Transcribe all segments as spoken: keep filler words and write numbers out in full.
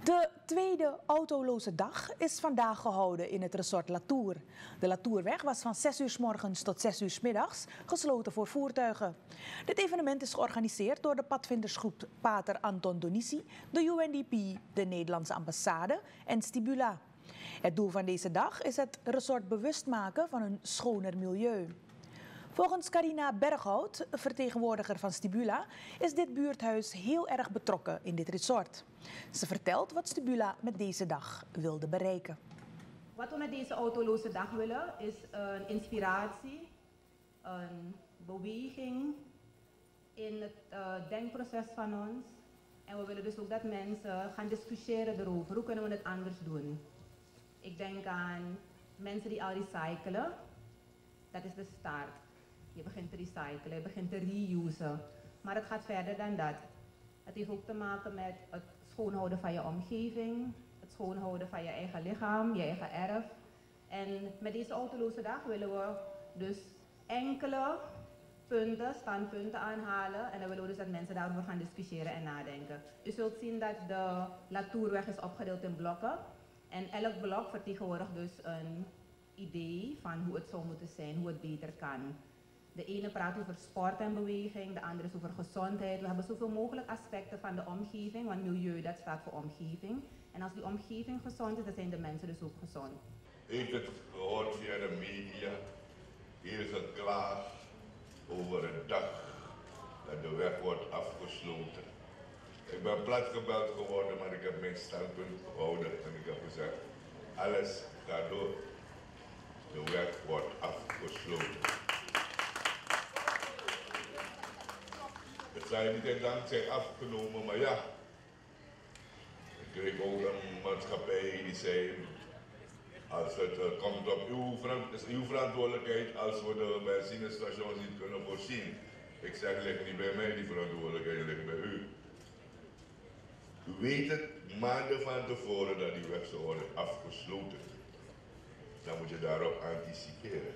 De tweede autoloze dag is vandaag gehouden in het resort Latour. De Latourweg was van zes uur 's morgens tot zes uur 's middags gesloten voor voertuigen. Dit evenement is georganiseerd door de padvindersgroep Pater Anton Donici, de U N D P, de Nederlandse ambassade en Stibula. Het doel van deze dag is het resort bewust maken van een schoner milieu. Volgens Carina Berghout, vertegenwoordiger van Stibula, is dit buurthuis heel erg betrokken in dit resort. Ze vertelt wat Stibula met deze dag wilde bereiken. Wat we met deze autoloze dag willen is een inspiratie, een beweging in het uh, denkproces van ons. En we willen dus ook dat mensen gaan discussiëren erover. Hoe kunnen we het anders doen? Ik denk aan mensen die al recyclen. Dat is de start. Je begint te recyclen, je begint te reusen. Maar het gaat verder dan dat. Het heeft ook te maken met het schoonhouden van je omgeving, het schoonhouden van je eigen lichaam, je eigen erf. En met deze autoloze dag willen we dus enkele punten, standpunten aanhalen. En dan willen we dus dat mensen daarover gaan discussiëren en nadenken. U zult zien dat de Latourweg is opgedeeld in blokken. En elk blok vertegenwoordigt dus een idee van hoe het zou moeten zijn, hoe het beter kan. De ene praat over sport en beweging, de andere is over gezondheid. We hebben zoveel mogelijk aspecten van de omgeving, want milieu dat staat voor omgeving. En als die omgeving gezond is, dan zijn de mensen dus ook gezond. U heeft het gehoord via de media. Hier is het klaar over een dag dat de weg wordt afgesloten. Ik ben platgebeld geworden, maar ik heb mijn standpunt gehouden en ik heb gezegd, alles gaat door. De weg wordt afgesloten. Het zijn niet in dank zijn afgenomen, maar ja. Ik kreeg ook een maatschappij die zei, als het uh, komt op uw, het is uw verantwoordelijkheid als we de benzinestations niet kunnen voorzien. Ik zeg, ligt niet bij mij die verantwoordelijkheid, ligt bij u. U weet het maanden van tevoren dat die weg zou worden afgesloten. Dan moet je daarop anticiperen.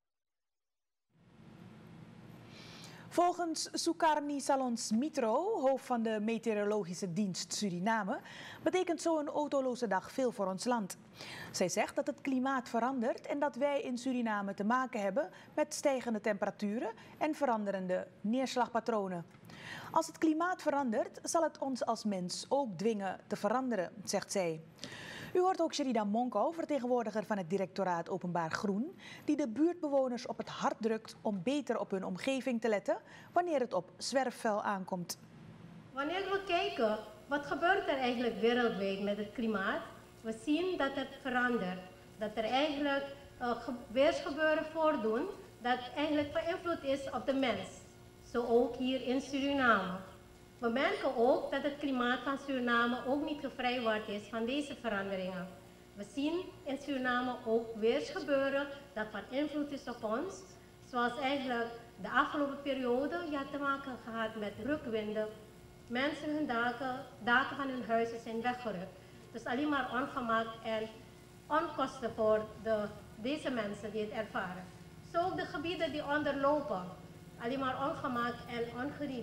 Volgens Sukarni Salons Mitro, hoofd van de Meteorologische Dienst Suriname, betekent zo'n autoloze dag veel voor ons land. Zij zegt dat het klimaat verandert en dat wij in Suriname te maken hebben met stijgende temperaturen en veranderende neerslagpatronen. Als het klimaat verandert, zal het ons als mens ook dwingen te veranderen, zegt zij. U hoort ook Sherida Monko, vertegenwoordiger van het directoraat Openbaar Groen, die de buurtbewoners op het hart drukt om beter op hun omgeving te letten wanneer het op zwerfvuil aankomt. Wanneer we kijken, wat gebeurt er eigenlijk wereldwijd met het klimaat? We zien dat het verandert. Dat er eigenlijk uh, weersgebeuren voordoen dat eigenlijk beïnvloed is op de mens. Zo ook hier in Suriname. We merken ook dat het klimaat van Suriname ook niet gevrijwaard is van deze veranderingen. We zien in Suriname ook weersgebeuren dat van invloed is op ons. Zoals eigenlijk de afgelopen periode ja, te maken gehad met rukwinden. Mensen hun daken, daken van hun huizen zijn weggerukt. Dus alleen maar ongemak en onkosten voor de, deze mensen die het ervaren. Zo ook de gebieden die onderlopen. Alleen maar ongemak en ongerief.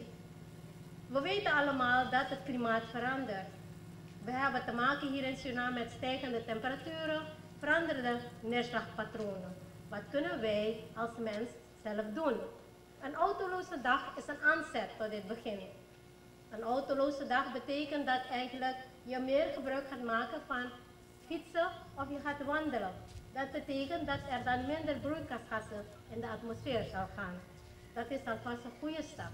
We weten allemaal dat het klimaat verandert. We hebben te maken hier in Suriname met stijgende temperaturen, veranderende neerslagpatronen. Wat kunnen wij als mens zelf doen? Een autoloze dag is een aanzet tot dit begin. Een autoloze dag betekent dat eigenlijk je meer gebruik gaat maken van fietsen of je gaat wandelen. Dat betekent dat er dan minder broeikasgassen in de atmosfeer zal gaan. Dat is alvast een goede stap.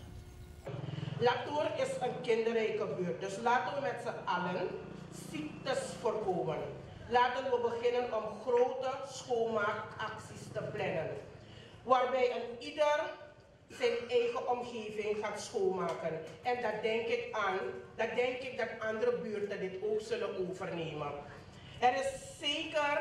Latour is een kinderrijke buurt, dus laten we met z'n allen ziektes voorkomen. Laten we beginnen om grote schoonmaakacties te plannen, waarbij een ieder zijn eigen omgeving gaat schoonmaken. En dat denk ik aan, dat denk ik dat andere buurten dit ook zullen overnemen. Er is zeker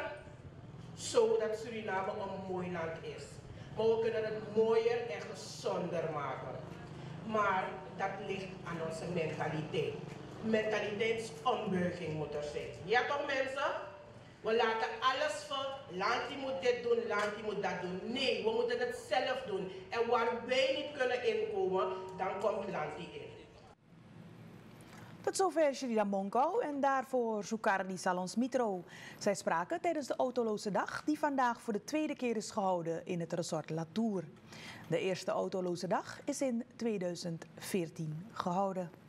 zo dat Suriname een mooi land is, maar we kunnen het mooier en gezonder maken. Maar dat ligt aan onze mentaliteit. Mentaliteitsombuiging moet er zijn. Ja toch mensen? We laten alles voor, Lanti moet dit doen, Lanti moet dat doen. Nee, we moeten het zelf doen. En waar wij niet kunnen inkomen, dan komt Lanti in. Tot zover Sherida Monkau en daarvoor Sukardi Salons Mitro. Zij spraken tijdens de Autoloze Dag die vandaag voor de tweede keer is gehouden in het resort Latour. De eerste Autoloze Dag is in tweeduizend veertien gehouden.